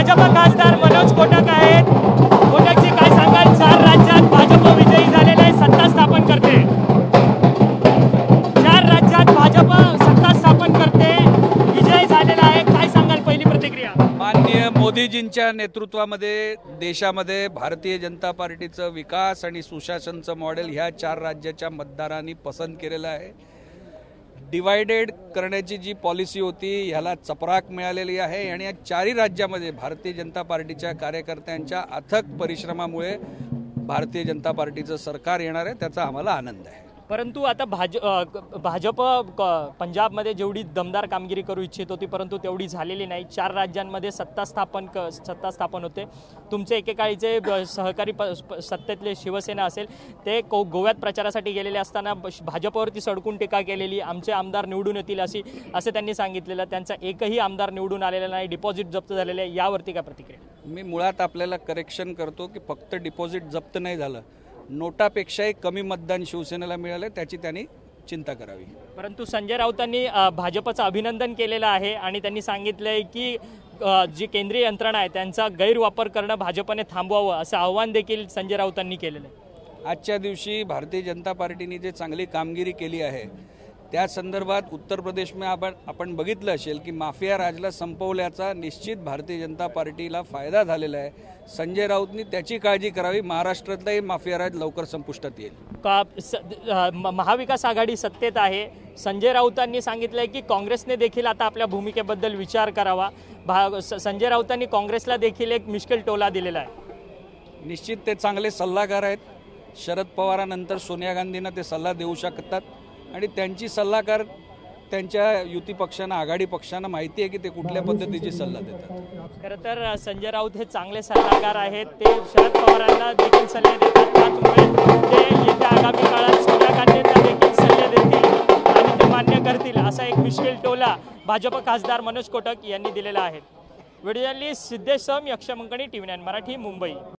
भाजप खासदार मनोज कोटक आहेत। कोटकजी काय सांगाल, 4 राज्यात भाजप विजयी झालेले आहे, सत्ता स्थापन करते। 4 राज्यात भाजप सत्ता स्थापन करते, विजय झालेला आहे, काय सांगाल, पहिली प्रतिक्रिया? माननीय मोदीजींच्या नेतृत्वामध्ये देशामध्ये भारतीय जनता पार्टीचं विकास आणि सुशासनचं मॉडेल ह्या 4 राज्याच्या मतदारांनी पसंत केलेलं आहे। डिवायडेड करण्याची जी पॉलिसी होती ह्याला चपराक मिळालेली आहे आणि या 4ही राज्यामध्ये भारतीय जनता पार्टीच्या कार्यकर्त्यांच्या अथक परिश्रमामुळे भारतीय जनता पार्टीचं सरकार येणार आहे, त्याचा आम्हाला आनंद आहे। परंतु आता भाजप पंजाबमध्ये जेवढी दमदार कामगिरी करू इच्छित होती परंतु तेवढी झालेली नाही। 4 राज्यांमध्ये सत्ता स्थापन होते। तुमचे एकेकाळीचे सहकारी सत्तेतले शिवसेना असेल ते गोव्यात प्रचारासाठी गेलेले असताना भाजपवरती सडकून टीका केलेली, आमचे आमदार निवडून येतील असे त्यांनी सांगितलेलं, त्यांचा एकही आमदार निवडून आलेला नाही, डिपॉझिट जप्त झालेले आहे, यावरती काय प्रतिक्रिया? मी मुळात आपल्याला करेक्शन करतो की फक्त डिपॉझिट जप्त नाही झालं, नोटापेक्षाही कमी मतदान शिवसेनेला मिळाले, त्याची त्यांनी चिंता करावी। परंतु संजय राऊतांनी भाजपचं अभिनंदन केलेलं आहे आणि त्यांनी सांगितलंय की जी केंद्रीय यंत्रणा आहे त्यांचा गैरवापर करणं भाजपने थांबवावं, असं आव्हान देखील संजय राऊतांनी केलेलं आहे। आजच्या दिवशी भारतीय जनता पार्टीने जे चांगली कामगिरी केली आहे त्या संदर्भात उत्तर प्रदेशमध्ये आपण बघितलं असेल की माफिया राजला संपवल्याचा निश्चित भारतीय जनता पार्टीला फायदा झालेला आहे। संजय राऊतनी त्याची काळजी करावी, महाराष्ट्रातलाही माफिया राज लवकर संपुष्टात येईल। महाविकास आघाडी सत्तेत आहे, संजय राऊतांनी सांगितलंय की काँग्रेसने देखील आता आपल्या भूमिकेबद्दल विचार करावा। संजय राऊतांनी काँग्रेसला देखील एक मिश्किल टोला दिलेला आहे। निश्चित ते चांगले सल्लागार आहेत, शरद पवारांनंतर सोनिया गांधींना ते सल्ला देऊ शकतात आणि त्यांची सल्लागार त्यांच्या युती पक्षांना, आघाडी पक्षांना माहिती आहे की ते कुठल्या पद्धतीची सल्ला देतात। खरं तर संजय राऊत हे चांगले सल्लागार आहेत, ते शरद पवारांना देखील सल्ले देतात, त्यामुळे ते येत्या आगामी काळात सोनिया गांधींना देखील सल्ले देतील आणि ते मान्य करतील, असा एक मिश्किल टोला भाजप खासदार मनोज कोटक यांनी दिलेला आहे। व्हिडिओ जर्नलिस्ट सिद्धेश सम, यक्षमंकणी, TV9 मराठी, मुंबई।